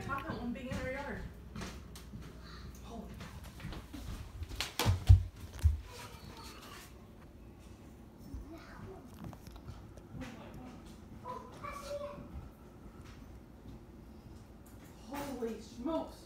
talking about one being in our yard. Holy. Holy smokes.